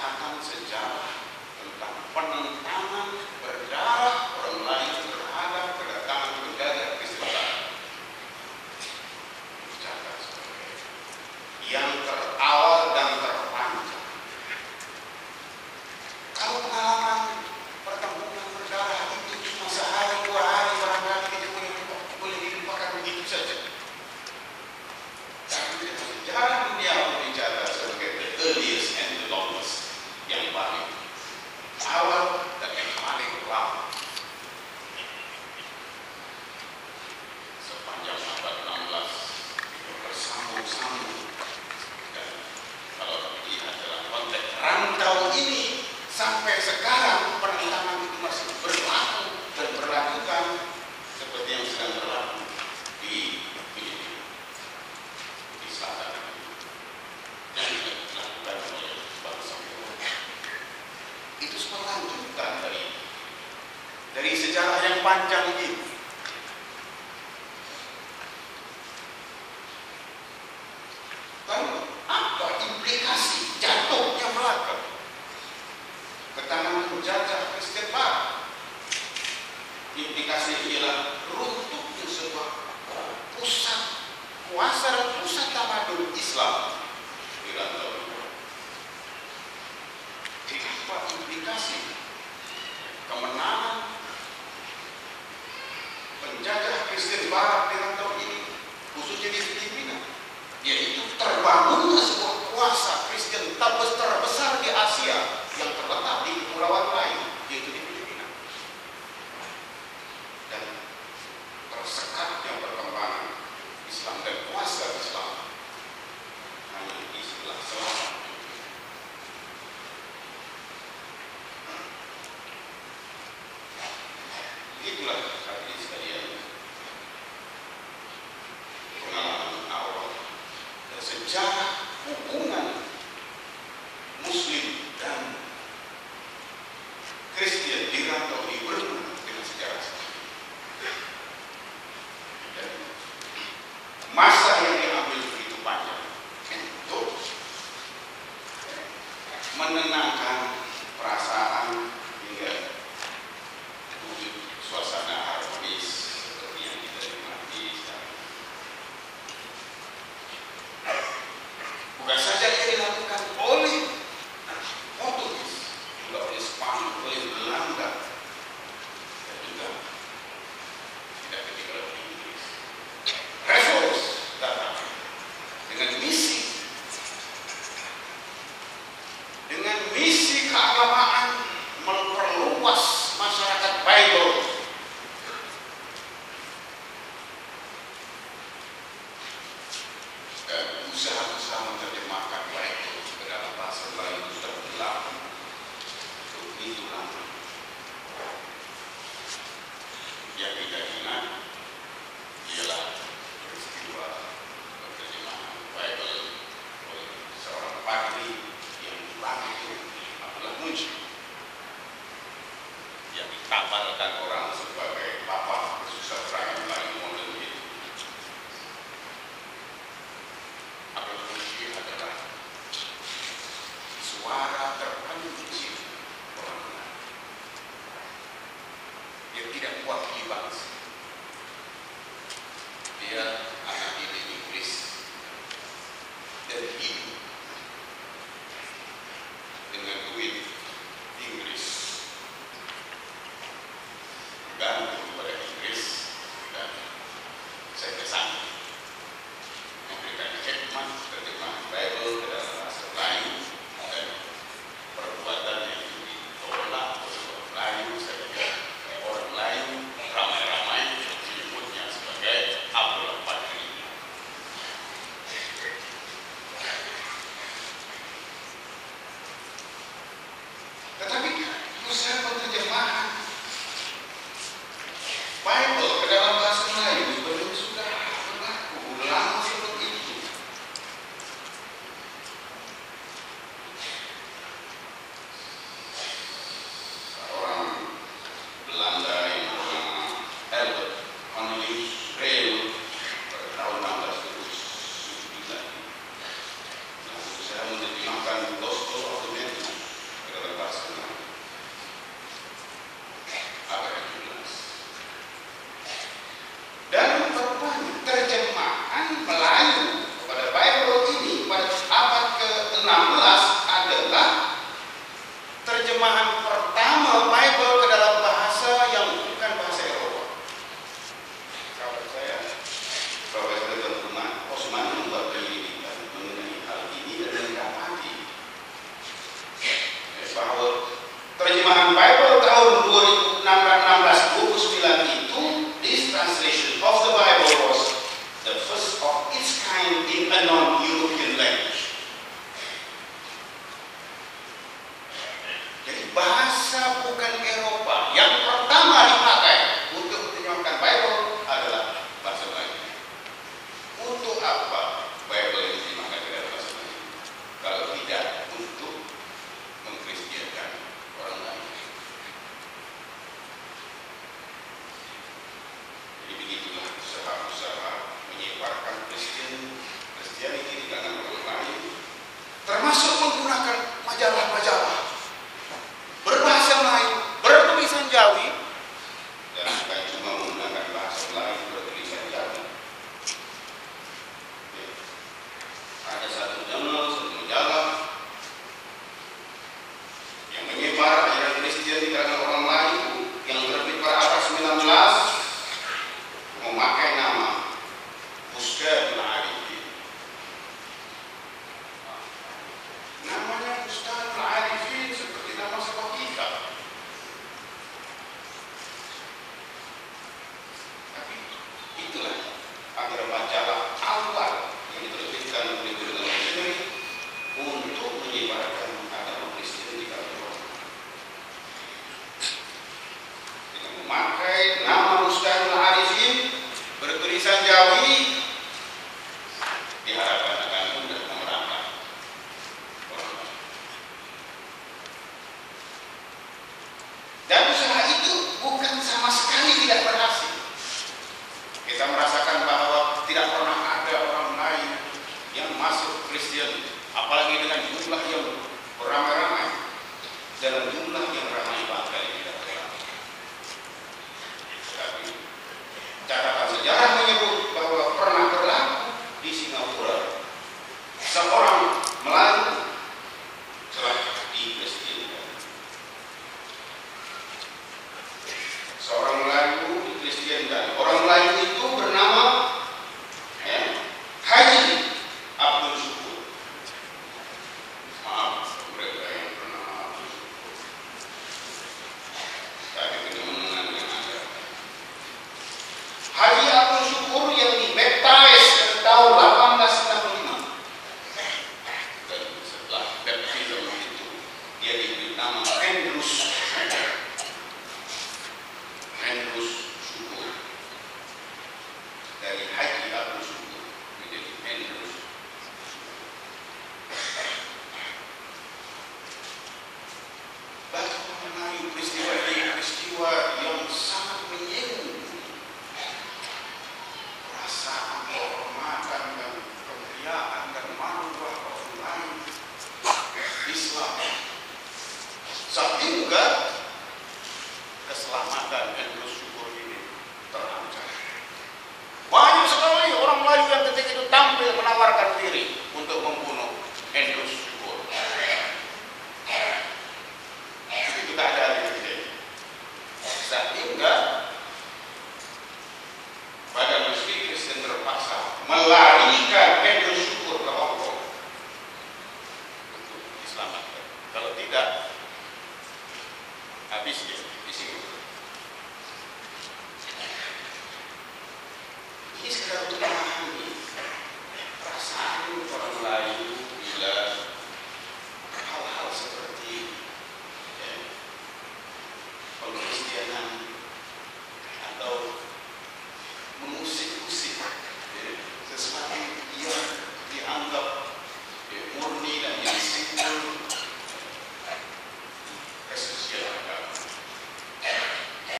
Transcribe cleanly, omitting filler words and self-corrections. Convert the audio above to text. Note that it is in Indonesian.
catatan sejarah tentang penentangan berdarah orang lain terhadap kedatangan penjajah Kristen Barat. Dicatat sebagai yang terawal dan terpanjang. Kalau pengalaman pertempuran berdarah itu cuma sehari dua hari barangkali kita boleh dilupakan begitu saja. Tapi sejarah dunia berbicara sebagai the earliest and the longest, yang paling awal dan yang paling lama. Sepanjang abad 16 bersambung-sambung. Dan kalau dilihat dalam konteks rantau ini sampai sekarang penentangan itu masih berlaku dan berlakukan seperti yang sedang berlaku di selatan yang dilakukan oleh bangsa Tiongkok. Itu semua lanjutan dari sejarah yang panjang ini. Lalu apa implikasi jatuhnya Melaka ke tangan penjajah Kristen Barat? Implikasi ialah runtuhnya sebuah pusat kuasa dan pusat tamadun Islam di rantau ini. Apa implikasi kemenangan penjajah Kristen Barat di rantau ini, khususnya di Filipina, yaitu terbangunnya sebuah kuasa Kristen terbesar di Asia yang terletak di kepulauan lain, yaitu di Filipina. Dan tersekatnya perkembangan Islam dan kuasa Islam hanya di sebelah selatan. Itulah hadirin sekalian pengalaman awal dan sejarah hubungan Muslim dan Kristen di rantau ini berhubungan dengan sejarah. Dan masa yang diambil begitu panjang untuk menenangkan perasaan hingga wujud suasana harmonis seperti yang kita nikmati sekarang. Bukan saja ini dilakukan oleh Portugis, juga oleh Spanyol, oleh Belanda, dan juga tidak ketinggalan oleh Inggris. Reformers datang dengan misi keagamaan memperluas masyarakat Bible. Dan usaha-usaha menerjemahkan Bible ke dalam bahasa Melayu sudah berlaku begitu lama. Yang kita ingat ialah peristiwa penerjemahan Bible oleh seorang padri yang dipanggil Abdullah Munshi, yang dikabarkan orang sebagai papa kesusastraan Melayu modern itu. Abdullah Munshi adalah suara terpencil orang Melayu. Dia tidak mewakili bangsa. Dia anak didik Inggris dan hidup dengan duit Inggris, bergantung kepada Inggris, dan saya kesana memberikan khidmat terjemahan Bible ke dalam bahasa lain, dan perbuatannya itu ditolak oleh orang lain, sehingga orang lain ramai-ramai menyebutnya sebagai Abdullah Padri. Terjemahan Bible tahun 1629 itu, this translation of the Bible was the first of its kind in a non-European language. Jadi bahasa bukan Eropa yang pertama dipakai untuk menerjemahkan Bible adalah bahasa Melayu. Untuk apa Bible diterjemahkan ke dalam bahasa Melayu? Kalau tidak untuk mengkristiankan orang lain. Jadi begitulah usaha-usaha menyebarkan Kristianiti di kalangan orang lain, termasuk menggunakan majalah-majalah berbahasa Melayu, bertulisan Jawi, dan bukan cuma menggunakan bahasa Melayu bertulisan Jawi. Ada satu jurnal, satu majalah yang menyebar ajaran Kristen di kalangan orang Melayu yang terbit pada abad 19 memakai nama Bustanul Arifin. Namanya Bustanul Arifin seperti nama sebuah kitab. Tapi itulah antara majalah awal yang diterbitkan oleh Guru Missionary untuk menyebarkan agama Kristen di kalangan orang. Dengan memakai nama Bustanul Arifin bertulisan Jawi, diharapkan akan mudah memerangkap orang lain. Dan usaha itu bukan sama sekali tidak berhasil. Kita merasakan bahwa tidak pernah ada orang lain yang masuk Kristen, apalagi dengan jumlah yang beramai-ramai, dalam jumlah yang ramai banget tidak terlalu. Tetapi catatan sejarah menyebut bahwa pernah berlaku di Singapura seorang Melayu telah dikristiankan. Seorang Melayu dikristiankan. Orang Melayu itu bernama Haji Abdul Syukur. Maaf mereka yang bernama Abdul Syukur. Tapi kedemengan dengan Anda. Haji Abdul Syukur yang dibaptis tahun 1865. Dan setelah baptism itu dia diberi nama Andrews Syukur. Dari Haji Abdul Syukur menjadi Andrews Syukur. Bagi orang lain peristiwa ini peristiwa yang sangat menyinggung perasaan kehormatan dan kemuliaan dan marwah Rasulullah Islam, sehingga keselamatan Andrews Syukur ini terancam. Banyak sekali orang Melayu yang ketika itu tampil menawarkan diri untuk membunuh Andrews Syukur. Itu keadaan yang terjadi. Sehingga Badan Muslim Kristen terpaksa melarikan Andrews Syukur ke Hong Kong untuk diselamatkan. Kalau tidak, habis dia di sini. Ini sekedar untuk memahami perasaan orang lain